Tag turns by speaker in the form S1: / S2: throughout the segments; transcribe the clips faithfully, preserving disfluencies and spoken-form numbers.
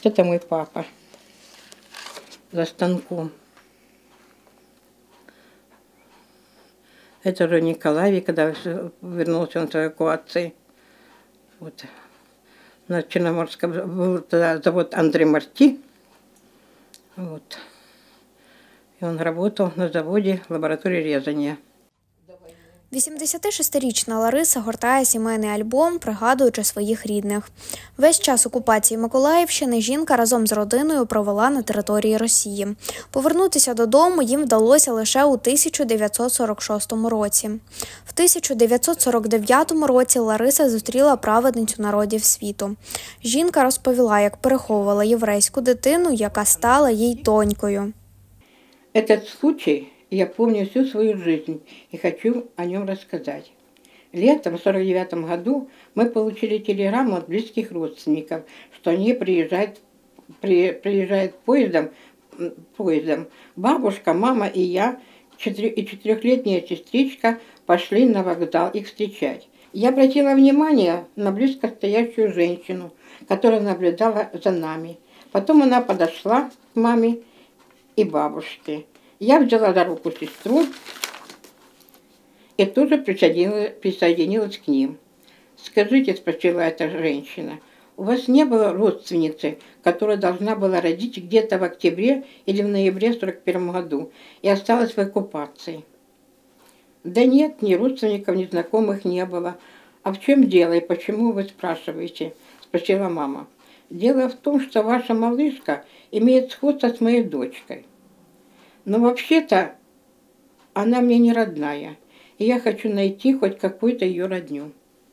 S1: Это мой папа за станком. Это уже Николаевич, когда вернулся он с эвакуации. Вот. На Черноморском был тогда завод Андрей Марти. Вот. И он работал на заводе лаборатории резания.
S2: вісімдесятишестирічна Лариса гортає сімейний альбом, пригадуючи своїх рідних. Весь час окупації Миколаївщини жінка разом з родиною провела на території Росії. Повернутися додому їм вдалося лише у тисяча дев'ятсот сорок шостому році. В тисяча дев'ятсот сорок дев'ятому році Лариса зустріла праведницю народів світу. Жінка розповіла, як переховувала єврейську дитину, яка стала їй донькою.
S1: Этот случай я помню всю свою жизнь и хочу о нем рассказать. Летом в сорок девятом году мы получили телеграмму от близких родственников, что они приезжают, при, приезжают поездом, поездом. Бабушка, мама и я, и четырехлетняя сестричка пошли на вокзал их встречать. Я обратила внимание на близко стоящую женщину, которая наблюдала за нами. Потом она подошла к маме и бабушке. Я взяла за руку сестру и тоже присоединилась, присоединилась к ним. «Скажите, — спросила эта женщина, — у вас не было родственницы, которая должна была родить где-то в октябре или в ноябре сорок первом году и осталась в оккупации?» «Да нет, ни родственников, ни знакомых не было. А в чем дело и почему вы спрашиваете?» — спросила мама. «Дело в том, что ваша малышка имеет сходство с моей дочкой. Но вообще-то она мне не родная, и я хочу найти хоть какую-то ее родню».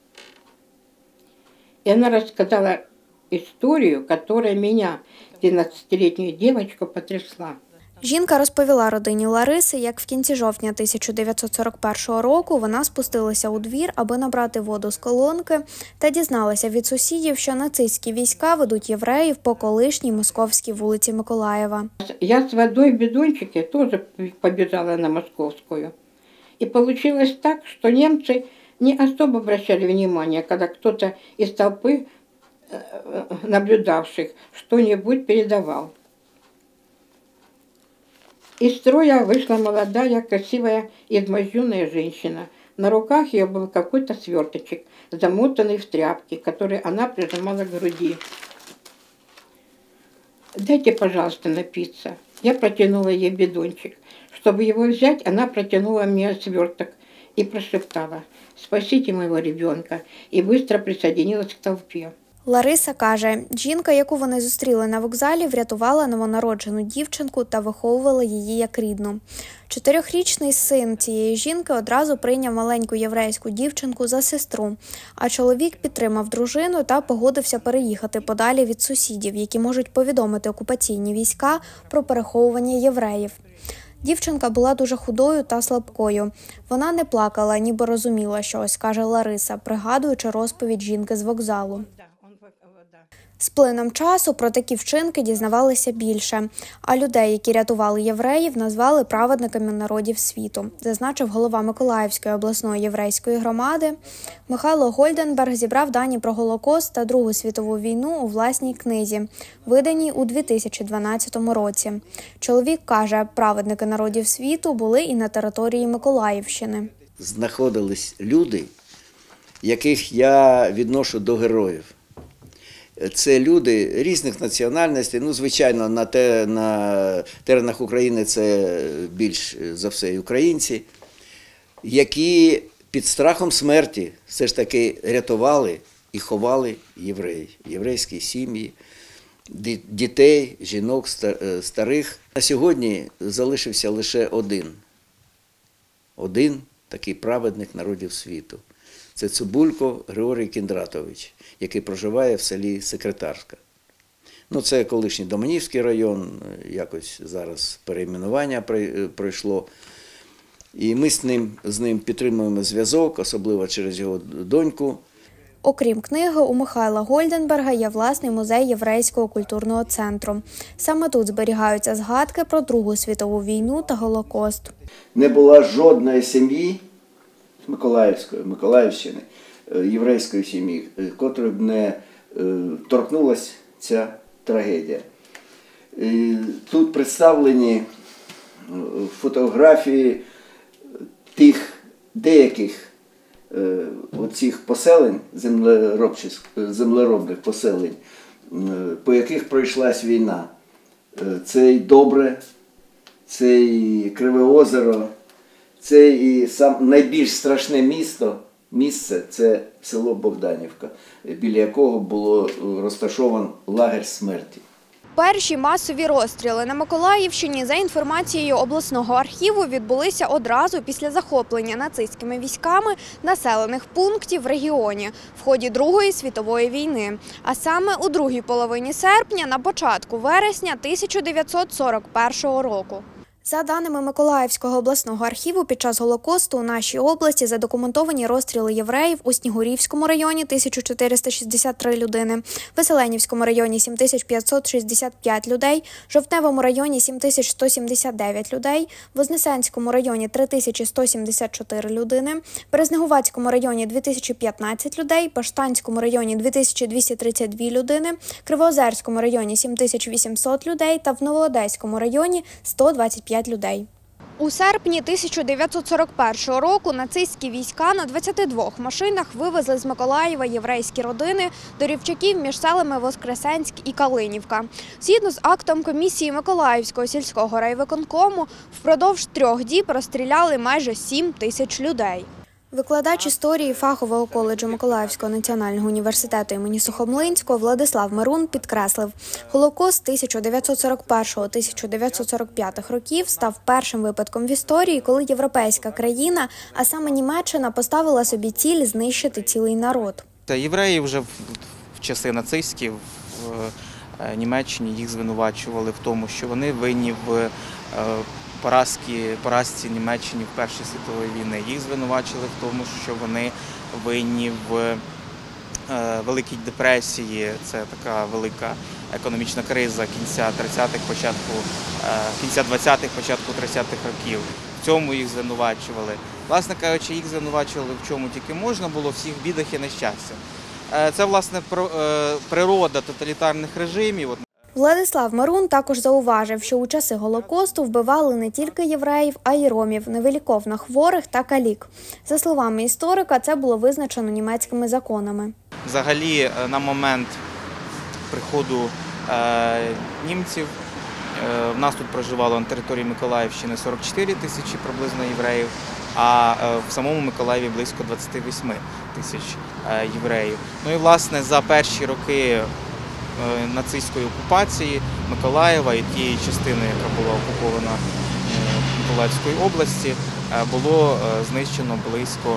S1: И она рассказала историю, которая меня, двенадцатилетнюю девочку, потрясла.
S2: Жінка розповіла родині Лариси, як в кінці жовтня тисяча дев'ятсот сорок першого року вона спустилася у двір, аби набрати воду з колонки, та дізналася від сусідів, що нацистські війська ведуть євреїв по колишній московській вулиці Миколаєва.
S1: Я з водою в бидончике теж побіжала на Московську. І вийшло так, що німці не особо обращали внимание, когда кто-то из толпы наблюдавших что-нибудь передавал. Из строя вышла молодая, красивая, изможденная женщина. На руках ее был какой-то сверточек, замотанный в тряпки, который она прижимала к груди. «Дайте, пожалуйста, напиться». Я протянула ей бидончик. Чтобы его взять, она протянула мне сверток и прошептала: «Спасите моего ребенка», и быстро присоединилась к толпе.
S2: Лариса каже, жінка, яку вони зустріли на вокзалі, врятувала новонароджену дівчинку та виховувала її як рідну. Чотирьохрічний син цієї жінки одразу прийняв маленьку єврейську дівчинку за сестру, а чоловік підтримав дружину та погодився переїхати подалі від сусідів, які можуть повідомити окупаційні війська про переховування євреїв. Дівчинка була дуже худою та слабкою. Вона не плакала, ніби розуміла щось, каже Лариса, пригадуючи розповідь жінки з вокзалу. З плином часу про такі вчинки дізнавалися більше, а людей, які рятували євреїв, назвали праведниками народів світу, зазначив голова Миколаївської обласної єврейської громади. Михайло Гольденберг зібрав дані про Голокост та Другу світову війну у власній книзі, виданій у дві тисячі дванадцятому році. Чоловік каже, праведники народів світу були і на території Миколаївщини.
S3: Знаходились люди, яких я відношу до героїв. Це люди різних національностей, ну, звичайно, на, те, на теренах України це більш за все і українці, які під страхом смерті все ж таки рятували і ховали євреїв, єврейські сім'ї, дітей, жінок, старих. На сьогодні залишився лише один, один такий праведник народів світу. Це Цибулько Григорій Кіндратович, який проживає в селі Секретарська. Ну, це колишній Доманівський район, якось зараз перейменування пройшло. І ми з ним, з ним підтримуємо зв'язок, особливо через його доньку.
S2: Окрім книги, у Михайла Гольденберга є власний музей Єврейського культурного центру. Саме тут зберігаються згадки про Другу світову війну та Голокост.
S3: Не було жодної сім'ї з Миколаївської, Миколаївщини, єврейської сім'ї, котрою б не торкнулася ця трагедія. І тут представлені фотографії тих деяких е, оцих поселень, землеробчих, землеробних поселень, е, по яких пройшлась війна. Е, це і Добре, це і Криве Озеро, це і сам найбільш страшне місто, місце – це село Богданівка, біля якого було розташований лагерь смерті.
S2: Перші масові розстріли на Миколаївщині, за інформацією обласного архіву, відбулися одразу після захоплення нацистськими військами населених пунктів в регіоні в ході Другої світової війни, а саме у другій половині серпня, на початку вересня тисяча дев'ятсот сорок першого року. За даними Миколаївського обласного архіву, під час Голокосту у нашій області задокументовані розстріли євреїв у Снігурівському районі – тисяча чотириста шістдесят три людини, Веселенівському районі – сім тисяч п'ятсот шістдесят п'ять людей, Жовтневому районі – сім тисяч сто сімдесят дев'ять людей, Вознесенському районі – три тисячі сто сімдесят чотири людини, Березнегуватському районі – дві тисячі п'ятнадцять людей, Баштанському районі – дві тисячі двісті тридцять дві людини, Кривоозерському районі – сім тисяч вісімсот людей та в Новоодеському районі – сто двадцять п'ять людей. У серпні тисяча дев'ятсот сорок першого року нацистські війська на двадцяти двох машинах вивезли з Миколаєва єврейські родини до рівчаків між селами Воскресенськ і Калинівка. Згідно з актом комісії Миколаївського сільського райвиконкому, впродовж трьох діб розстріляли майже сім тисяч людей. Викладач історії фахового коледжу Миколаївського національного університету імені Сухомлинського Владислав Мирун підкреслив, Голокост тисяча дев'ятсот сорок першого - тисяча дев'ятсот сорок п'ятого років став першим випадком в історії, коли європейська країна, а саме Німеччина, поставила собі ціль знищити цілий народ.
S4: Та євреї вже в, в часи нацистські в Німеччині їх звинувачували в тому, що вони винні в Поразки, поразці Німеччини в Першій світовій війні. Їх звинувачили в тому, що вони винні в е, Великій депресії. Це така велика економічна криза кінця тридцятих, початку, е, кінця двадцятих, початку тридцятих років. В цьому їх звинувачували. Власне кажучи, їх звинувачували в чому тільки можна було, всіх бідах і нещастях. Е, це, власне, про, е, природа тоталітарних режимів.
S2: Владислав Мирун також зауважив, що у часи Голокосту вбивали не тільки євреїв, а й ромів, невиліковно хворих та калік. За словами історика, це було визначено німецькими законами.
S4: Взагалі, на момент приходу е, німців, е, в нас тут проживало на території Миколаївщини сорок чотири тисячі приблизно євреїв, а е, в самому Миколаєві близько двадцять вісім тисяч е, євреїв. Ну і, власне, за перші роки нацистської окупації Миколаєва і тієї частини, яка була окупована Миколаївської області, було знищено близько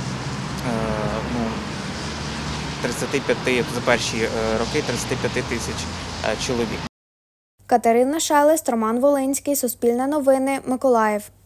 S4: ну, тридцять п'ять, за перші роки тридцять п'ять тисяч чоловік.
S2: Катерина Шелест, Роман Волинський, Суспільне новини, Миколаїв.